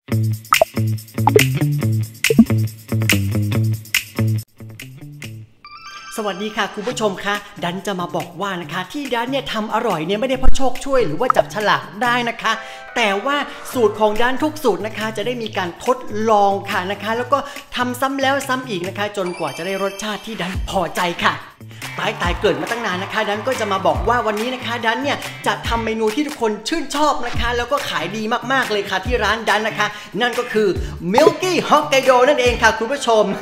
สวัสดีค่ะคุณผู้ชมคะดันจะมาบอกว่านะคะที่ดันเนี่ยทำอร่อยเนี่ยไม่ได้เพราะโชคช่วยหรือว่าจับฉลากได้นะคะแต่ว่าสูตรของดันทุกสูตรนะคะจะได้มีการทดลองค่ะนะคะแล้วก็ทำซ้ำแล้วซ้ำอีกนะคะจนกว่าจะได้รสชาติที่ดันพอใจค่ะตายเกิดมาตั้งนานนะคะดันก็จะมาบอกว่าวันนี้นะคะดันเนี่ยจะทำเมนูที่ทุกคนชื่นชอบนะคะแล้วก็ขายดีมากๆเลยค่ะที่ร้านดันนะคะนั่นก็คือ Milky Hokkaido นั่นเองค่ะคุณผู้ชม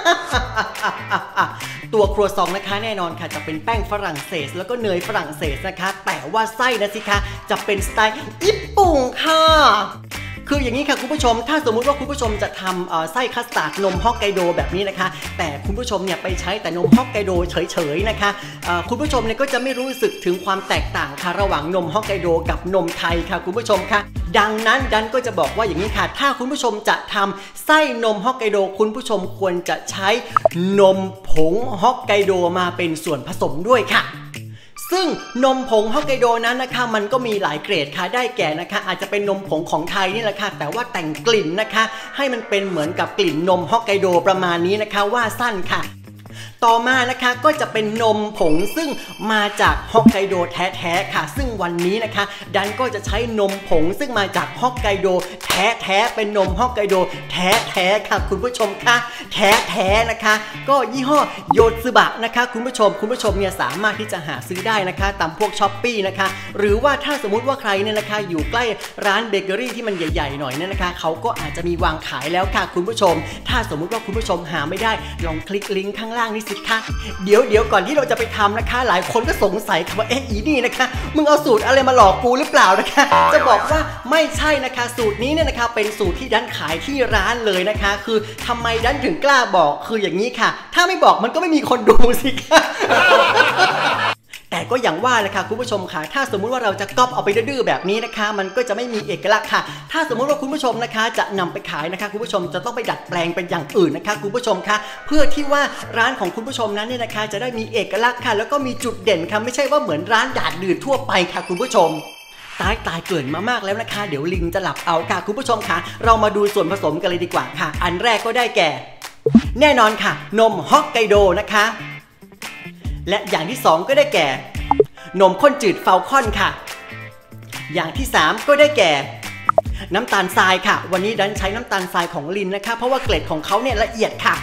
ตัวครัวซองนะคะแน่นอนค่ะจะเป็นแป้งฝรั่งเศสแล้วก็เนยฝรั่งเศสนะคะแต่ว่าไส้นะสิคะจะเป็นสไตล์ญี่ปุ่นค่ะคืออย่างนี้ค่ะคุณผู้ชมถ้าสมมุติว่าคุณผู้ชมจะทำไส้คัสตาร์ดนมฮอกไกโดแบบนี้นะคะแต่คุณผู้ชมเนี่ยไปใช้แต่นมฮอกไกโดเฉยๆนะคะคุณผู้ชมเนี่ยก็จะไม่รู้สึกถึงความแตกต่างค่ะระหว่างนมฮอกไกโดกับนมไทยค่ะคุณผู้ชมค่ะดังนั้นดันก็จะบอกว่าอย่างนี้ค่ะถ้าคุณผู้ชมจะทำไส้นมฮอกไกโดคุณผู้ชมควรจะใช้นมผงฮอกไกโดมาเป็นส่วนผสมด้วยค่ะซึ่งนมผงฮอกไกโดนั้นนะคะมันก็มีหลายเกรดค่ะได้แก่นะคะอาจจะเป็นนมผงของไทยนี่แหละค่ะแต่ว่าแต่งกลิ่นนะคะให้มันเป็นเหมือนกับกลิ่นนมฮอกไกโดประมาณนี้นะคะว่าสั้นค่ะต่อมานะคะก็จะเป็นนมผงซึ่งมาจากฮอกไกโดแท้ๆค่ะซึ่งวันนี้นะคะดันก็จะใช้นมผงซึ่งมาจากฮอกไกโดแท้ๆเป็นนมฮอกไกโดแท้ๆค่ะคุณผู้ชมค่ะแท้ๆนะคะก็ยี่ห้อโยซึบะนะคะคุณผู้ชมเนี่ยสามารถที่จะหาซื้อได้นะคะตามพวกช้อปปี้นะคะหรือว่าถ้าสมมุติว่าใครเนี่ยนะคะอยู่ใกล้ร้านเบเกอรี่ที่มันใหญ่ๆหน่อยเนี่ยนะคะเขาก็อาจจะมีวางขายแล้วค่ะคุณผู้ชมถ้าสมมุติว่าคุณผู้ชมหาไม่ได้ลองคลิกลิงก์ข้างล่างนี้สิคะเดี๋ยวก่อนที่เราจะไปทำนะคะหลายคนก็สงสัยค่ะว่าอีนี่นะคะมึงเอาสูตรอะไรมาหลอกกูหรือเปล่านะคะจะบอกว่าไม่ใช่นะคะสูตรนี้เนี่ยนะคะเป็นสูตรที่ดันขายที่ร้านเลยนะคะคือทำไมดันถึงกล้าบอกคืออย่างนี้ค่ะถ้าไม่บอกมันก็ไม่มีคนดูสิคะแต่ก็อย่างว่าเลยค่ะคุณผู้ชมค่ะถ้าสมมุติว่าเราจะก๊อปเอาไปดื้อแบบนี้นะคะมันก็จะไม่มีเอกลักษณ์ค่ะถ้าสมมุติว่าคุณผู้ชมนะคะจะนำไปขายนะคะคุณผู้ชมจะต้องไปดัดแปลงเป็นอย่างอื่นนะคะคุณผู้ชมค่ะเพื่อที่ว่าร้านของคุณผู้ชมนั้นเนี่ยนะคะจะได้มีเอกลักษณ์ค่ะแล้วก็มีจุดเด่นค่ะไม่ใช่ว่าเหมือนร้านดาดดื่นทั่วไปค่ะคุณผู้ชมตายเกินมามากแล้วนะคะเดี๋ยวลิงจะหลับเอาค่ะคุณผู้ชมค่ะเรามาดูส่วนผสมกันเลยดีกว่าค่ะอันแรกก็ได้แก่แน่นอนค่ะนมฮอกไกโดนะคะและอย่างที่2ก็ได้แก่นมข้นจืดฟาลคอนค่ะอย่างที่3ก็ได้แก่น้ำตาลทรายค่ะวันนี้ดันใช้น้ำตาลทรายของลินนะคะเพราะว่าเกล็ดของเขาเนี่ยละเอียดค่ะ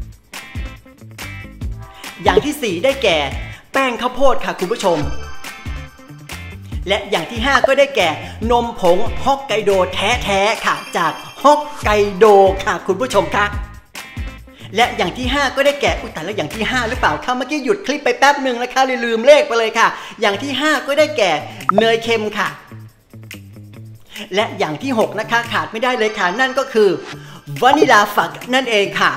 อย่างที่4ได้แก่แป้งข้าวโพดค่ะคุณผู้ชมและอย่างที่5ก็ได้แก่นมผงฮอกไกโดแท้ๆค่ะจากฮอกไกโดค่ะคุณผู้ชมค่ะและอย่างที่5ก็ได้แก่แต่แล้วอย่างที่5หรือเปล่าคะเมื่อกี้หยุดคลิปไปแป๊บหนึ่งนะคะเลยลืมเลขไปเลยค่ะอย่างที่5ก็ได้แก่เนยเค็มค่ะและอย่างที่6นะคะขาดไม่ได้เลยค่ะนั่นก็คือวานิลาฟักนั่นเองค่ะ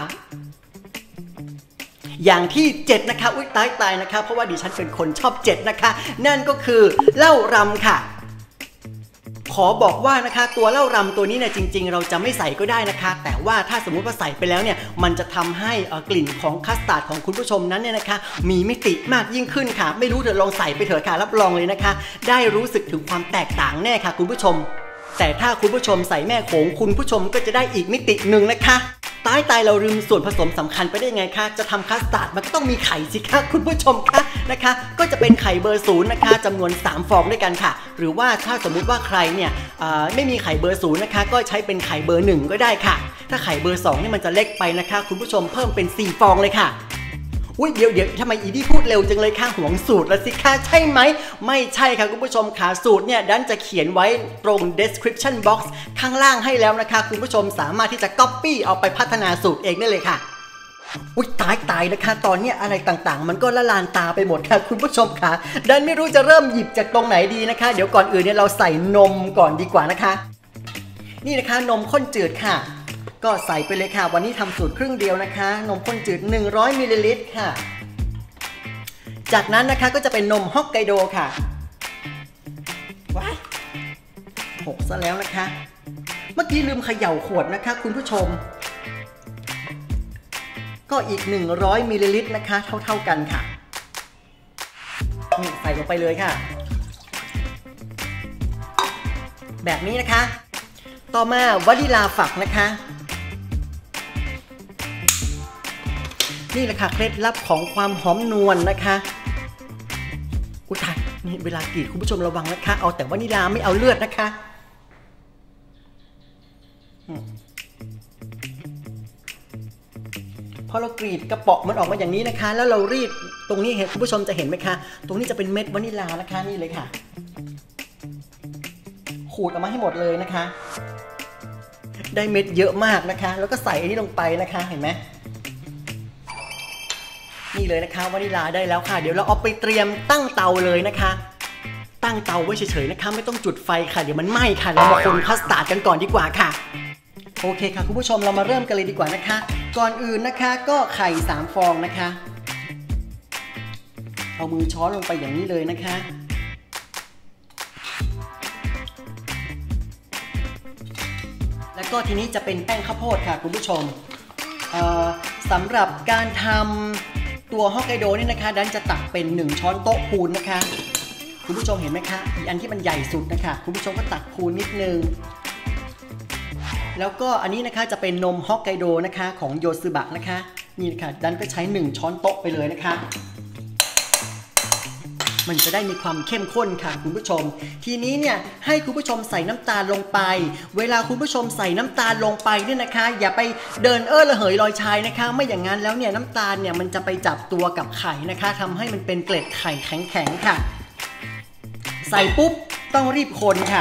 อย่างที่7นะคะตายนะคะเพราะว่าดิฉันเป็นคนชอบ7นะคะนั่นก็คือเหล้ารำค่ะขอบอกว่านะคะตัวเหล้ารำตัวนี้เนี่ยจริงๆเราจะไม่ใส่ก็ได้นะคะแต่ว่าถ้าสมมุติว่าใส่ไปแล้วเนี่ยมันจะทำให้กลิ่นของคัสตาร์ดของคุณผู้ชมนั้นเนี่ยนะคะมีมิติมากยิ่งขึ้นค่ะไม่รู้เธอลองใส่ไปเถอะค่ะรับรองเลยนะคะได้รู้สึกถึงความแตกต่างแน่ค่ะคุณผู้ชมแต่ถ้าคุณผู้ชมใส่แม่โขงคุณผู้ชมก็จะได้อีกมิติหนึ่งนะคะตายเราลืมส่วนผสมสำคัญไปได้ไงคะจะทำคัสตาร์ดมันก็ต้องมีไข่สิคะคุณผู้ชมคะนะคะก็จะเป็นไข่เบอร์0นะคะจำนวน3ฟองด้วยกันค่ะหรือว่าถ้าสมมุติว่าใครเนี่ยไม่มีไข่เบอร์0นะคะก็ใช้เป็นไข่เบอร์1ก็ได้ค่ะถ้าไข่เบอร์2นี่มันจะเล็กไปนะคะคุณผู้ชมเพิ่มเป็น4ฟองเลยค่ะเดี๋ยวทำไมอีดี้พูดเร็วจังเลยค่ะห่วงสูตรละสิคะใช่ไหมไม่ใช่ค่ะคุณผู้ชมค่ะสูตรเนี่ยดันจะเขียนไว้ตรง description box ข้างล่างให้แล้วนะคะคุณผู้ชมสามารถที่จะ copy เอาไปพัฒนาสูตรเองได้เลยค่ะตายนะคะตอนนี้อะไรต่างๆมันก็ละลานตาไปหมดค่ะคุณผู้ชมค่ะดันไม่รู้จะเริ่มหยิบจากตรงไหนดีนะคะเดี๋ยวก่อนอื่นเนี่ยเราใส่นมก่อนดีกว่านะคะนี่นะคะนมข้นจืดค่ะก็ใส่ไปเลยค่ะวันนี้ทำสูตรครึ่งเดียวนะคะนมข้นจืด100มิลลิลิตรค่ะจากนั้นนะคะก็จะเป็นนมฮอกไกโดค่ะว้าย6ซะแล้วนะคะเมื่อกี้ลืมเขย่าขวดนะคะคุณผู้ชมก็อีก100มิลลิลิตรนะคะเท่ากันค่ะนี่ใส่ลงไปเลยค่ะแบบนี้นะคะต่อมาวานิลาฝักนะคะนี่แหละค่ะเคล็ดลับของความหอมนวลนะคะอุยตายนี่เวลากรีดคุณผู้ชมระวังนะคะเอาแต่วานิลาไม่เอาเลือดนะคะพอเรากรีดกระเปาะมันออกมาอย่างนี้นะคะแล้วเรารีดตรงนี้เห็นคุณผู้ชมจะเห็นไหมคะตรงนี้จะเป็นเม็ดวานิลานะคะนี่เลยค่ะขูดออกมาให้หมดเลยนะคะได้เม็ดเยอะมากนะคะแล้วก็ใส่อันนี้ลงไปนะคะเห็นไหมนี่เลยนะคะวานิลาได้แล้วค่ะเดี๋ยวเราเอาไปเตรียมตั้งเตาเลยนะคะตั้งเตาไว้เฉยๆนะคะไม่ต้องจุดไฟค่ะเดี๋ยวมันไหม้ค่ะเรามาคนคัสตาร์ดกันก่อนดีกว่าค่ะโอเคค่ะคุณผู้ชมเรามาเริ่มกันเลยดีกว่านะคะก่อนอื่นนะคะก็ไข่3ฟองนะคะเอามือช้อนลงไปอย่างนี้เลยนะคะแล้วก็ทีนี้จะเป็นแป้งข้าวโพดค่ะคุณผู้ชมสำหรับการทำตัวฮอกไกโดนี่นะคะดันจะตักเป็น1ช้อนโต๊ะพูนนะคะคุณผู้ชมเห็นไหมคะอีกอันที่มันใหญ่สุดนะคะคุณผู้ชมก็ตักพูนนิดนึงแล้วก็อันนี้นะคะจะเป็นนมฮอกไกโดนะคะของโยซึบะนะคะนี่ค่ะดันก็ใช้1ช้อนโต๊ะไปเลยนะคะมันจะได้มีความเข้มข้นค่ะคุณผู้ชมทีนี้เนี่ยให้คุณผู้ชมใส่น้ำตาลลงไปเวลาคุณผู้ชมใส่น้ำตาลลงไปเนี่ยนะคะอย่าไปเดินระเหยลอยชายนะคะไม่อย่างนั้นแล้วเนี่ยน้ำตาลเนี่ยมันจะไปจับตัวกับไข่นะคะทำให้มันเป็นเกล็ดไข่แข็งๆค่ะใส่ปุ๊บต้องรีบคนค่ะ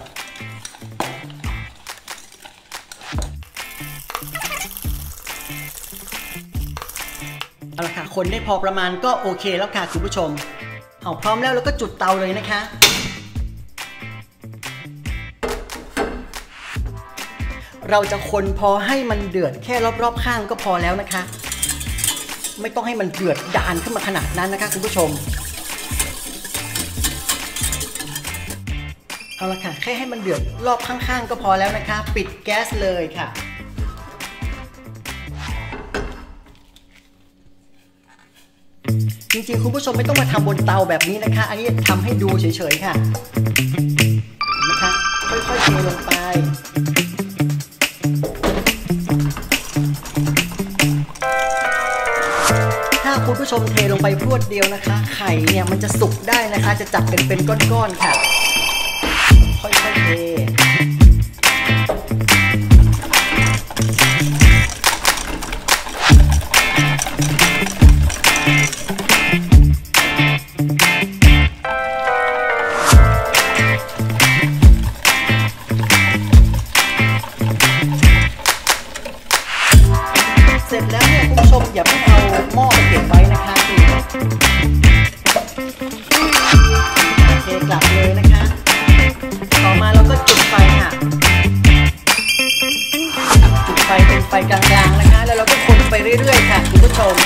เอาละค่ะคนได้พอประมาณก็โอเคแล้วค่ะคุณผู้ชมเอาพร้อมแล้วเราก็จุดเตาเลยนะคะเราจะคนพอให้มันเดือดแค่รอบๆข้างก็พอแล้วนะคะไม่ต้องให้มันเดือดดานขึ้นมาขนาดนั้นนะคะคุณผู้ชมเอาละค่ะแค่ให้มันเดือดรอบข้างๆก็พอแล้วนะคะปิดแก๊สเลยค่ะจริงๆคุณผู้ชมไม่ต้องมาทำบนเตาแบบนี้นะคะอันนี้ทำให้ดูเฉยๆค่ะนะคะค่อยๆเทลงไปถ้าคุณผู้ชมเทลงไปพรวดเดียวนะคะไข่เนี่ยมันจะสุกได้นะคะจะจับเป็นก้อนๆค่ะค่อยๆเทเสร็จแล้วเนี่ยคุณผู้ชมอย่าเพิ่งเอาหม้อไปเก็บไว้นะคะเทกลับเลยนะคะต่อมาเราก็จุดไฟค่ะจุดไฟเป็นไฟกลางๆนะคะแล้วเราก็คนไปเรื่อยๆค่ะคุณผู้ชม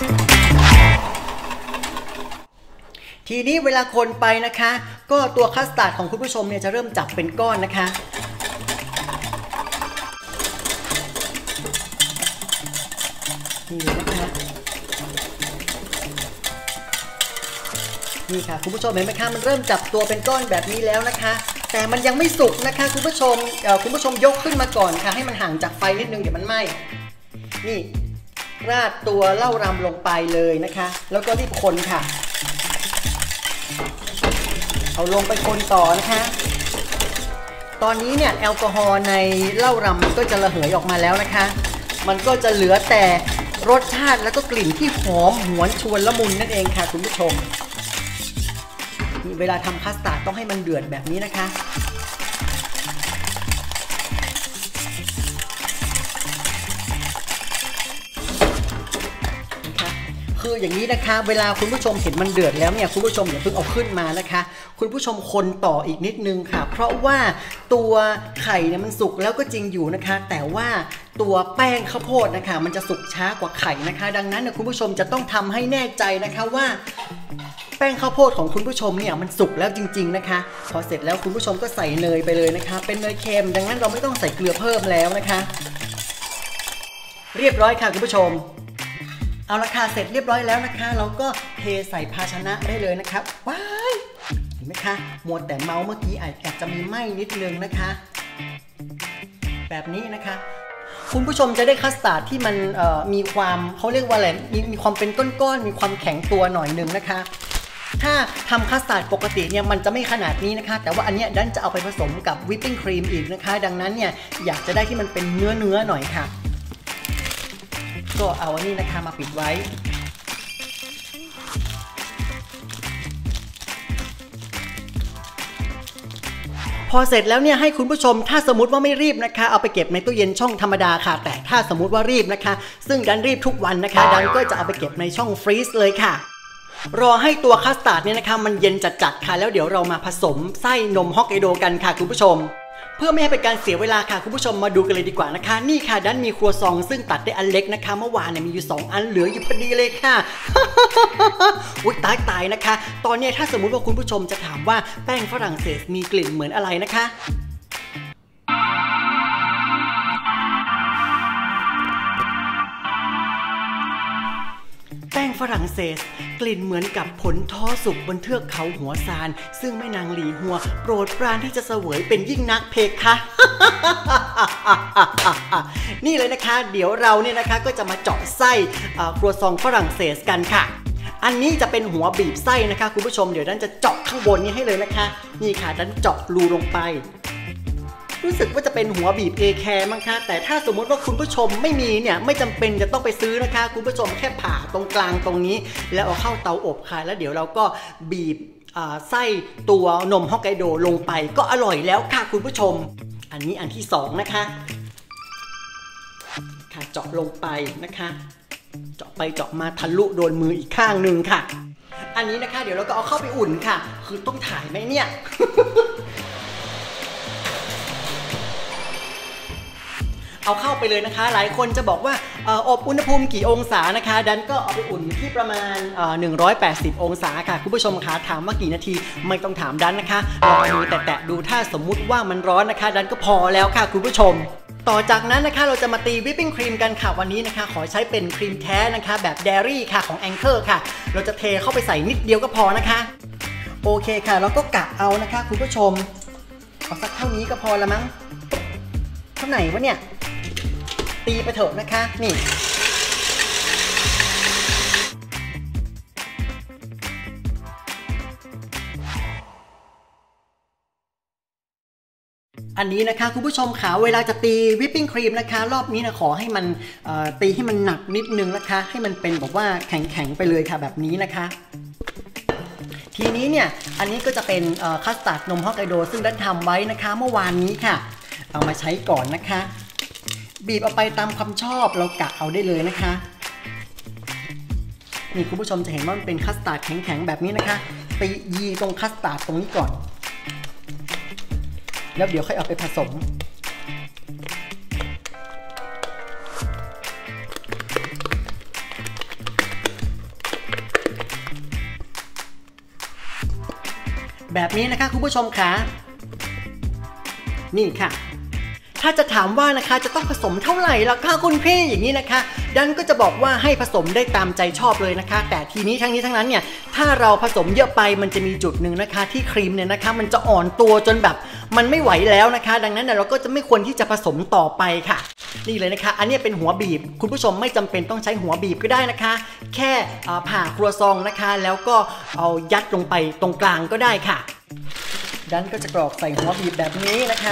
ทีนี้เวลาคนไปนะคะก็ตัวคัสตาร์ดของคุณผู้ชมเนี่ยจะเริ่มจับเป็นก้อนนะคะนี่เลยนะคะนี่ค่ะคุณผู้ชมเห็นไหมคะมันเริ่มจับตัวเป็นก้อนแบบนี้แล้วนะคะแต่มันยังไม่สุกนะคะคุณผู้ชมยกขึ้นมาก่อนค่ะให้มันห่างจากไฟนิดนึงเดี๋ยวมันไหม้นี่ราดตัวเหล้ารำลงไปเลยนะคะแล้วก็รีบคนค่ะเอาลงไปคนต่อนะคะตอนนี้เนี่ยแอลกอฮอล์ในเหล้ารำมันก็จะระเหยออกมาแล้วนะคะมันก็จะเหลือแต่รสชาติแล้วก็กลิ่นที่หอมหวนชวนละมุนนั่นเองค่ะคุณผู้ชมเวลาทำคัสตาร์ดต้องให้มันเดือดแบบนี้นะคะคืออย่างนี้นะคะเวลาคุณผู้ชมเห็นมันเดือดแล้วเนี่ยคุณผู้ชมอย่าเพิ่งเอาขึ้นมานะคะคุณผู้ชมคนต่ออีกนิดนึงค่ะเพราะว่าตัวไข่เนี่ยมันสุกแล้วก็จริงอยู่นะคะแต่ว่าตัวแป้งข้าวโพดนะคะมันจะสุกช้ากว่าไข่นะคะดังนั้นคุณผู้ชมจะต้องทำให้แน่ใจนะคะว่าแป้งข้าวโพดของคุณผู้ชมเนี่ยมันสุกแล้วจริงๆนะคะพอเสร็จแล้วคุณผู้ชมก็ใส่เนยไปเลยนะคะเป็นเนยเค็มดังนั้นเราไม่ต้องใส่เกลือเพิ่มแล้วนะคะเรียบร้อยค่ะคุณผู้ชมเอาละค่ะเสร็จเรียบร้อยแล้วนะคะเราก็เทใส่ภาชนะได้เลยนะครับว้ายเห็นไหมคะมัวแต่เมาเมื่อกี้อาจจะมีไหม้นิดนึงนะคะแบบนี้นะคะคุณผู้ชมจะได้คัสตาร์ดที่มันมีความเขาเรียกว่าอะไรมีความเป็นก้อนๆมีความแข็งตัวหน่อยนึงนะคะถ้าทำคัสตาร์ดปกติเนี่ยมันจะไม่ขนาดนี้นะคะแต่ว่าอันเนี้ยดันจะเอาไปผสมกับวิปปิ้งครีมอีกนะคะดังนั้นเนี่ยอยากจะได้ที่มันเป็นเนื้อหน่อยค่ะก็เอาอันนี้นะคะมาปิดไว้พอเสร็จแล้วเนี่ยให้คุณผู้ชมถ้าสมมติว่าไม่รีบนะคะเอาไปเก็บในตู้เย็นช่องธรรมดาค่ะแต่ถ้าสมมติว่ารีบนะคะซึ่งดันรีบทุกวันนะคะดันก็จะเอาไปเก็บในช่องฟรีซเลยค่ะรอให้ตัวคัสตาร์ดเนี่ยนะคะมันเย็นจัดๆค่ะแล้วเดี๋ยวเรามาผสมไส้นมฮอกไกโดกันค่ะคุณผู้ชมเพื่อไม่ให้เป็นการเสียเวลาค่ะคุณผู้ชมมาดูกันเลยดีกว่านะคะนี่ค่ะดันมีครัวซองซึ่งตัดได้อันเล็กนะคะเมื่อวานเนี่ยมีอยู่2อันเหลืออยู่พอดีเลยค่ะ อุ๊ยตายนะคะตอนนี้ถ้าสมมุติว่าคุณผู้ชมจะถามว่าแป้งฝรั่งเศสมีกลิ่นเหมือนอะไรนะคะแป้งฝรั่งเศสกลิ่นเหมือนกับผลท้อสุกบนเทือกเขาหัวซานซึ่งแม่นางหลีหัวโปรดปรานที่จะเสวยเป็นยิ่งนักเพคะ นี่เลยนะคะเดี๋ยวเราเนี่ยนะคะก็จะมาเจาะไส้ครัวซองฝรั่งเศสกันค่ะอันนี้จะเป็นหัวบีบไส้นะคะคุณผู้ชมเดี๋ยวดันจะเจาะข้างบนนี้ให้เลยนะคะนี่ค่ะดันเจาะรูลงไปรู้สึกว่าจะเป็นหัวบีบเอแคร์มั้งคะแต่ถ้าสมมติว่าคุณผู้ชมไม่มีเนี่ยไม่จำเป็นจะต้องไปซื้อนะคะคุณผู้ชมแค่ผ่าตรงกลางตรงนี้แล้วเอาเข้าเตาอบค่ะแล้วเดี๋ยวเราก็บีบไส้ตัวนมฮอกไกโดลงไปก็อร่อยแล้วค่ะคุณผู้ชมอันนี้อันที่2นะคะค่ะเจาะลงไปนะคะเจาะไปเจาะมาทะลุโดนมืออีกข้างหนึ่งค่ะอันนี้นะคะเดี๋ยวเราก็เอาเข้าไปอุ่นค่ะคือต้องถ่ายไหมเนี่ย เอาเข้าไปเลยนะคะหลายคนจะบอกว่าอบอุณหภูมิกี่องศานะคะดันก็เอาไปอุ่นที่ประมาณ180องศาค่ะคุณผู้ชมคะถามว่ากี่นาทีไม่ต้องถามดันนะคะลองดูแตะดูถ้าสมมุติว่ามันร้อนนะคะดันก็พอแล้วค่ะคุณผู้ชมต่อจากนั้นนะคะเราจะมาตีวิปปิ้งครีมกันค่ะวันนี้นะคะขอใช้เป็นครีมแท้นะคะแบบเดรี่ค่ะของ Anchor ค่ะเราจะเทเข้าไปใส่นิดเดียวก็พอนะคะโอเคค่ะแล้วก็กะเอานะคะคุณผู้ชมเอาสักเท่านี้ก็พอละมั้งเท่าไหนวะเนี่ยตีไปเถอะนะคะนี่อันนี้นะคะคุณผู้ชมค่ะเวลาจะตีวิปปิ้งครีมนะคะรอบนี้นะขอให้มันตีให้มันหนักนิดนึงนะคะให้มันเป็นแบบว่าแข็งๆไปเลยค่ะแบบนี้นะคะทีนี้เนี่ยอันนี้ก็จะเป็นคัสตาร์ดนมฮอกไกโดซึ่งดันทำไว้นะคะเมื่อวานนี้ค่ะเอามาใช้ก่อนนะคะบีบเอาไปตามความชอบเรากะเอาได้เลยนะคะนี่คุณผู้ชมจะเห็นว่ามันเป็นคัสตาร์ดแข็งๆแบบนี้นะคะตียีตรงคัสตาร์ดตรงนี้ก่อนแล้วเดี๋ยวค่อยเอาไปผสมแบบนี้นะคะคุณผู้ชมคะนี่ค่ะถ้าจะถามว่านะคะจะต้องผสมเท่าไหร่ล่ะคะคุณพี่อย่างนี้นะคะดันก็จะบอกว่าให้ผสมได้ตามใจชอบเลยนะคะแต่ทีนี้ทั้งนี้ทั้งนั้นเนี่ยถ้าเราผสมเยอะไปมันจะมีจุดหนึ่งนะคะที่ครีมเนี่ยนะคะมันจะอ่อนตัวจนแบบมันไม่ไหวแล้วนะคะดังนั้นเราก็จะไม่ควรที่จะผสมต่อไปค่ะนี่เลยนะคะอันนี้เป็นหัวบีบคุณผู้ชมไม่จำเป็นต้องใช้หัวบีบก็ได้นะคะแค่ผ่าครัวซองนะคะแล้วก็เอายัดลงไปตรงกลางก็ได้ค่ะดันก็จะกรอกใส่หัวบีบแบบนี้นะคะ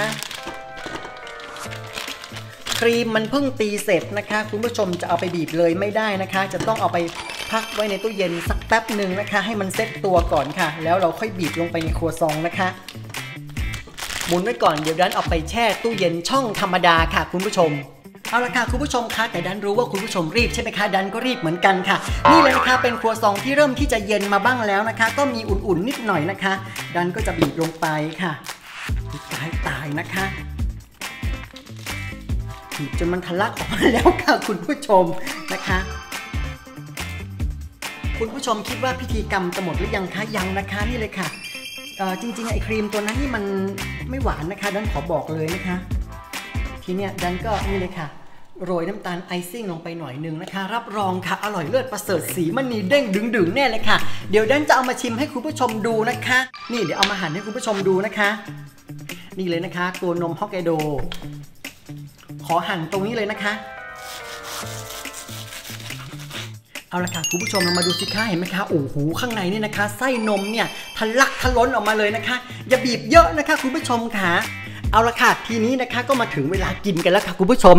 ครีมมันเพิ่งตีเสร็จนะคะคุณผู้ชมจะเอาไปบีบเลยไม่ได้นะคะจะต้องเอาไปพักไว้ในตู้เย็นสักแป๊บหนึ่งนะคะให้มันเซ็ตตัวก่อนค่ะแล้วเราค่อยบีบลงไปในครัวซองนะคะหมุนไว้ก่อนเดี๋ยวดันเอาไปแช่ตู้เย็นช่องธรรมดาค่ะคุณผู้ชมเอาละค่ะคุณผู้ชมคะแต่ดันรู้ว่าคุณผู้ชมรีบใช่ไหมคะดันก็รีบเหมือนกันค่ะนี่เลยนะคะเป็นครัวซองที่เริ่มที่จะเย็นมาบ้างแล้วนะคะก็มีอุ่นๆนิดหน่อยนะคะดันก็จะบีบลงไปค่ะตายนะคะบีบจนมันทะลักออกมาแล้วค่ะคุณผู้ชมนะคะคุณผู้ชมคิดว่าพิธีกรรมจะหมดหรือยังคะยังนะคะนี่เลยค่ะจริงๆไอ้ครีมตัวนั้นนี่มันไม่หวานนะคะดันขอบอกเลยนะคะทีเนี้ยดันก็นี่เลยค่ะโรยน้ำตาลไอซิ่งลงไปหน่อยนึงนะคะรับรองค่ะอร่อยเลิศประเสริฐสีมันนีเด้งดึงๆแน่เลยค่ะเดี๋ยวดันจะเอามาชิมให้คุณผู้ชมดูนะคะนี่เดี๋ยวเอามาหั่นให้คุณผู้ชมดูนะคะนี่เลยนะคะตัวนมฮอกไกโดขอหั่นตรงนี้เลยนะคะเอาละค่ะคุณผู้ชมลองมาดูสิคะเห็นไหมคะโอ้โหข้างในนี่นะคะไส้นมเนี่ยทะลักทะล้นออกมาเลยนะคะอย่าบีบเยอะนะคะคุณผู้ชมค่ะเอาละค่ะทีนี้นะคะก็มาถึงเวลากินกันแล้วค่ะคุณผู้ชม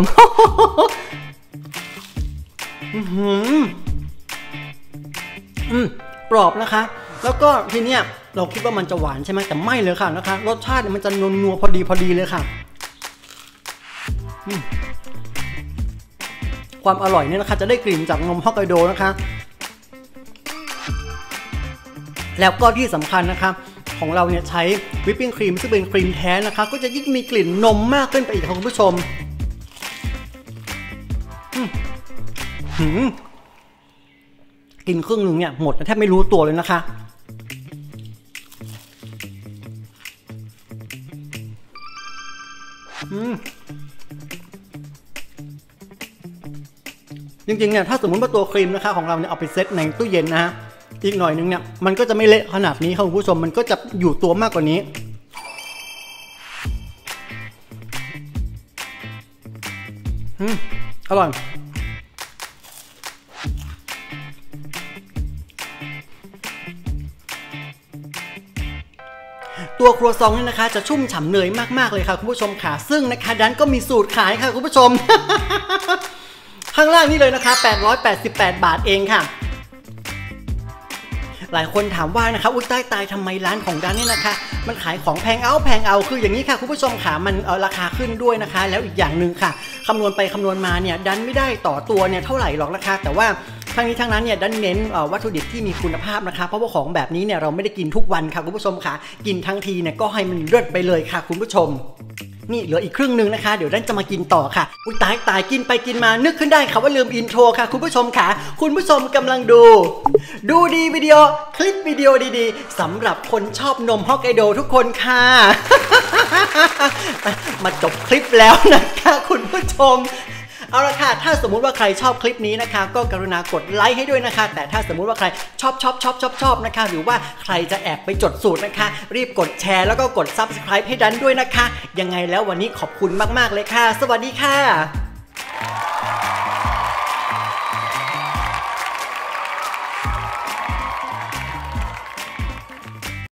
กรอบนะคะแล้วก็ทีเนี้ยเราคิดว่ามันจะหวานใช่ไหมแต่ไม่เลยค่ะนะคะรสชาติมันจะนัวพอดีเลยค่ะความอร่อยเนี่ยนะคะจะได้กลิ่นจากนมฮอกไกโดนะคะแล้วก็ที่สำคัญนะคะของเราเนี่ยใช้วิปปิ้งครีมซึ่งเป็นครีมแท้นะคะก็จะยิ่งมีกลิ่นนมมากขึ้นไปอีกค่ะคุณผู้ชมกินครึ่งหนึ่งเนี่ยหมดแทบไม่รู้ตัวเลยนะคะจริงๆเนี่ยถ้าสมมติว่าตัวครีมนะคะของเราเนี่ยเอาไปเซตในตู้เย็นนะฮะอีกหน่อยนึงเนี่ยมันก็จะไม่เละขนาดนี้ค่ะคุณผู้ชมมันก็จะอยู่ตัวมากกว่านี้อร่อยตัวครัวซองนี่นะคะจะชุ่มฉ่ำเนยมากๆเลยค่ะคุณผู้ชมค่ะซึ่งนะคะดันก็มีสูตรขายค่ะคุณผู้ชม ข้างล่างนี่เลยนะคะ888 บาทเองค่ะหลายคนถามว่านะคะอุ้ยตายทำไมร้านของดันนี่นะคะมันขายของแพงเอาคืออย่างนี้ค่ะคุณผู้ชมค่ะมันราคาขึ้นด้วยนะคะแล้วอีกอย่างหนึ่งค่ะคำนวณไปคำนวณมาเนี่ยดันไม่ได้ต่อตัวเนี่ยเท่าไหร่หรอกนะคะแต่ว่าทั้งนี้ทั้งนั้นเนี่ยดันเน้นวัตถุดิบที่มีคุณภาพนะคะเพราะว่าของแบบนี้เนี่ยเราไม่ได้กินทุกวันค่ะคุณผู้ชมค่ะกินทั้งทีเนี่ยก็ให้มันเลิศไปเลยค่ะคุณผู้ชมนี่เหลืออีกครึ่งนึงนะคะเดี๋ยวดันจะมากินต่อค่ะอุ้ยตายกินไปกินมานึกขึ้นได้ค่ะว่าลืมอินโทรค่ะคุณผู้ชมค่ะคุณผู้ชมกำลังดูดีวิดีโอคลิปวิดีโอดีๆสำหรับคนชอบนมฮอกไกโดทุกคนค่ะ มาจบคลิปแล้วนะคะคุณผู้ชมเอาละค่ะถ้าสมมุติว่าใครชอบคลิปนี้นะคะก็กรุณากดไลค์ให้ด้วยนะคะแต่ถ้าสมมุติว่าใครชอบนะคะหรือว่าใครจะแอบไปจดสูตรนะคะรีบกดแชร์แล้วก็กด Subscribe ให้ดันด้วยนะคะยังไงแล้ววันนี้ขอบคุณมากๆเลยค่ะสวัสดีค่ะ